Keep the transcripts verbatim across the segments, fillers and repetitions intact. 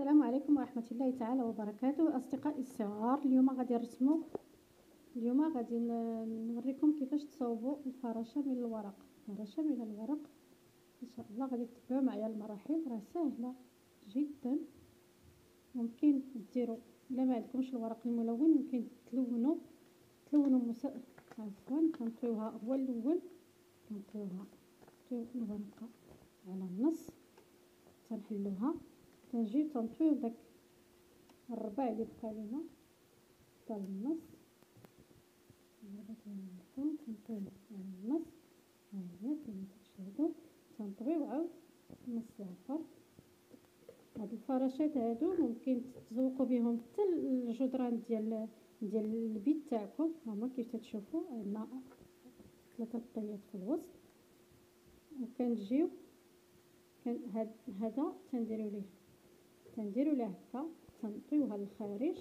السلام عليكم ورحمة الله تعالى وبركاته. أصدقائي الصغار، اليوم غادي نرسمو اليوم غادي نوريكم كيفاش تصاوبوا الفراشة من الورق. فراشة من الورق إن شاء الله غادي تتبعوا معايا المراحل، راه سهلة جدا. ممكن ديروا الا ما عندكمش الورق الملون ممكن تلونوا تلونوا مس... عفوا كنطويوها هو الاول، كنطويوها نطويو الورقة على النص، تنحلوها، تنجيو تنطويو داك الربع اللي بقى لينا حتى للنص. دابا تنطويو تنطويو على النص، ها هي كما كتشاهدوا تنطويو عاود النص الاخر. هاد الفراشات هادو ممكن تزوقوا بهم حتى الجدران ديال ديال البيت تاعكم. هما كيف تشوفوا عندنا ثلاثه طيات في الوسط، وكنجيو كان هاد هذا تنديروا ليه تنديروا ليه هكا، تنطيوها للخارج،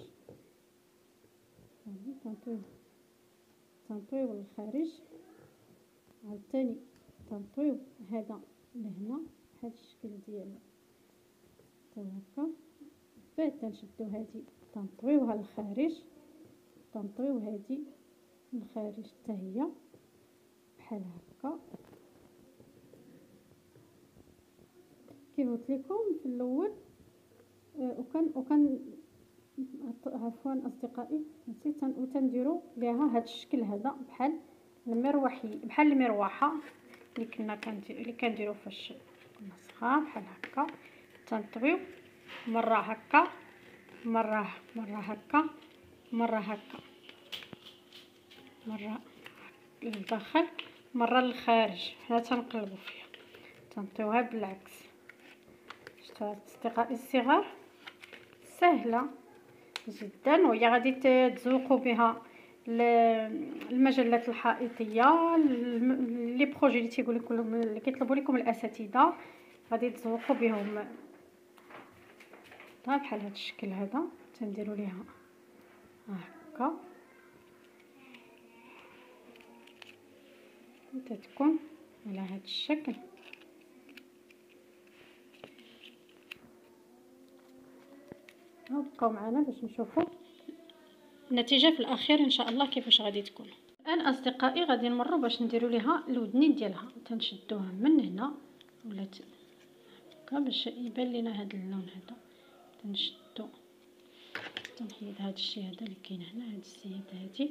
تنطيو تنطيو للخارج، عاوتاني تنطيو هذا لهنا بحال الشكل ديالو حتى هكا. بعد تنشدو هادي تنطويوها للخارج، تنطويو هادي للخارج حتى هي بحال هكا. كيف قلت لكم في الاول آه وكان وكان عفوا اصدقائي نسيت، وتنديروا ليها هذا الشكل هذا بحال المروحي بحال المروحه اللي كنا كندير اللي كنديروا فاش كنا صغار بحال هكا. تنطويو مره هكا مره مره هكا مره هكا، مره للداخل مره للخارج، حنا تنقلبوا فيها تنطيوها بالعكس. شفتوا اصدقائي الصغار سهله جدا، وهي غادي تزوقوا بها المجلات الحائطيه، لي بروجي اللي تيقول لكم اللي كيطلبوا لكم الاساتذه غادي تزوقوا بهم بحال هذا الشكل هذا. تنديروا ليها هكا تتكون على هذا الشكل. بقاو معنا باش نشوفوا النتيجه في الاخير ان شاء الله كيفاش غادي تكون. الان اصدقائي غادي نمروا باش نديروا ليها الودنين ديالها. تنشدوها من هنا ولا هكا باش يبان لينا هذا اللون هذا، تنشدو تنحيد هذا الشيء هذا اللي كاين هنا، هذه السيده هذه.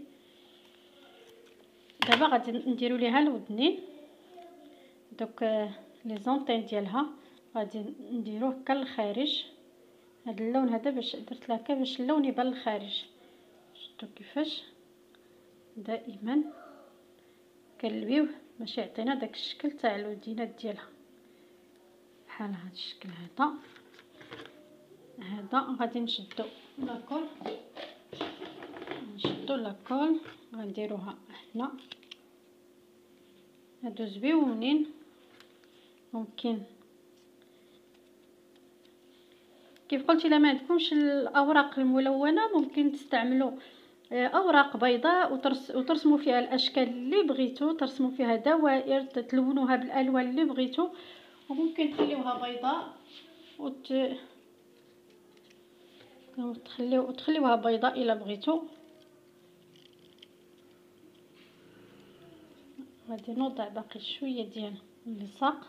دابا غادي نديروا ليها الودنين، دوك لي زونطين ديالها غادي نديروه هكا للخارج. هذا اللون هذا باش درت لها هكا باش اللون يبان للخارج. شفتوا كيفاش دائما كنلويوه باش يعطينا داك الشكل تاع الودينات ديالها بحال هذا الشكل هذا. هذا غادي نشدو لاكول نشدو لاكول غنديروها هنا. هادو زويونين، ممكن كيف قلت الا ما عندكمش الاوراق الملونه ممكن تستعملوا اوراق بيضاء وترس وترسموا فيها الاشكال اللي بغيتو، ترسموا فيها دوائر، تلونوها بالالوان اللي بغيتو، وممكن تخليوها بيضاء وت تخليو تخليوها بيضاء الا بغيتو. غادي نوضع باقي شويه ديال اللصاق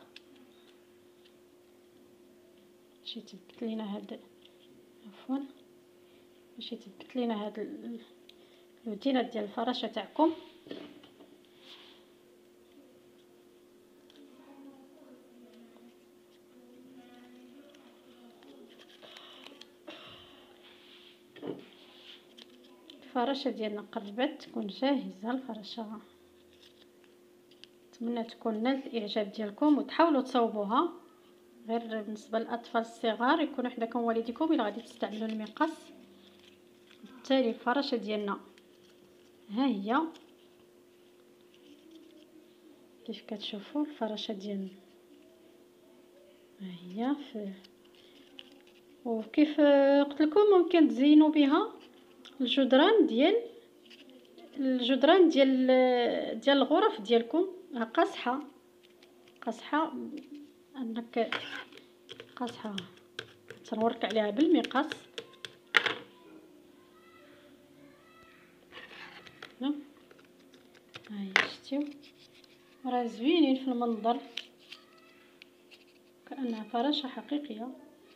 باش يثبت لينا هاد عفوا باش يثبت لينا هاد الودينات ديال الفراشه تاعكم. الفراشه ديالنا قربت تكون جاهزه. الفراشه نتمنى تكون نالت الاعجاب ديالكم وتحاولوا تصاوبوها. غير بالنسبه للاطفال الصغار يكونوا حداكم والديكم الا غادي تستعملوا المقص. بالتالي الفراشه ديالنا ها هي كيف كتشوفوا. الفراشه ديالنا ها هي في وكيف قلت لكم ممكن تزينوا بها الجدران ديال الجدران ديال ديال الغرف ديالكم. قاصحه قاصحه انك قاصحه بالمقص، نورك عليها بالمقص. هاي شتيو راه زوينين في المنظر، كأنها فراشة حقيقية.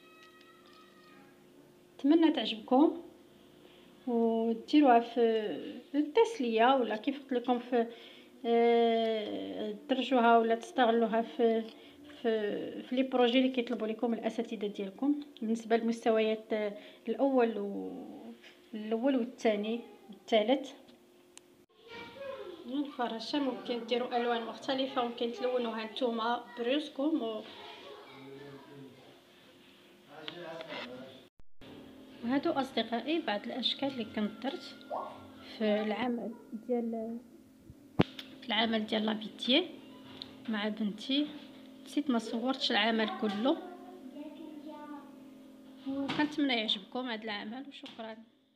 نتمنى تعجبكم وديروها في التسلية، ولا كيف قلت لكم في آه، تدرجوها ولا تستغلوها في في في لي بروجي اللي كيطلبوا لكم الاساتذه ديالكم. بالنسبه للمستويات آه، الاول و الاول والثاني والثالث. الفراشة ممكن ديروا الوان مختلفه، ممكن تلونوها نتوما بريوسكم و... وهادو اصدقائي بعض الاشكال اللي كنت درت في العمل ديال في العمل ديال لافيتيي مع بنتي. نسيت ما صورتش العمل كله، وكنتمنى يعجبكم هذا العمل، وشكرا.